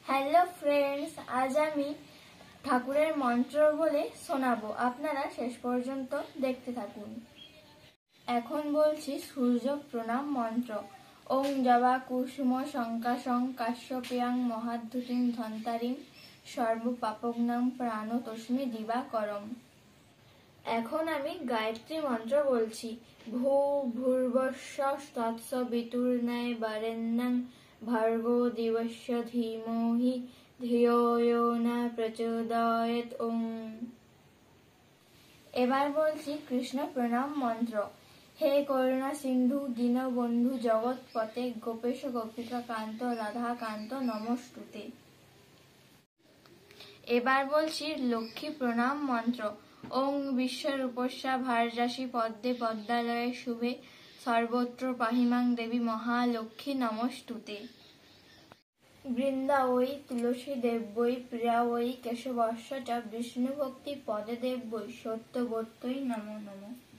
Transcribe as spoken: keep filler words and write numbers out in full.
Hello friends, আজ আমি ঠাকুরের মন্ত্র বলে শোনাবো। আপনারা শেষ পর্যন্ত দেখতে থাকুন। এখন বলছি সূর্য প্রণাম মন্ত্র। ওং জবা কুসুম শঙ্কাশং কাশ্যপিয়াং মহাদ্যুতিং ধন্তারিং সর্ব পাপগ্নাং প্রাণ তস্মি দিবাকরম। এখন আমি গায়ত্রী মন্ত্র বলছি। ভূ ভূর্ভুবস্য তৎসবিতুর্ন্যায় বরেণ্যং ভর্গো দিবস্য ধীমহি ধিয়ো ইয়ো ন প্রচোদয়াৎ। ওং। এবার বলছি কৃষ্ণ প্রণাম মন্ত্র। হে করুণা সিন্ধু দীনবন্ধু জগৎপতে গোপেশ গোপিকা কান্ত রাধা কান্ত নমস্তুতে। এবার বলছি লক্ষ্মী প্রণাম মন্ত্র। ওং বিশ্বরূপস্যা ভার্যাসি পদ্মে পদ্মালয়ে শুভে সর্বত্র পাহিমাং দেবী মহালক্ষ্মী নমস্তুতে। বৃন্দা ওই তুলসী দেব্যই প্রিয়া ওই কেশবস্য চ বিষ্ণুভক্তি পদে দেব্যই সত্যবত্যই নমো নমঃ।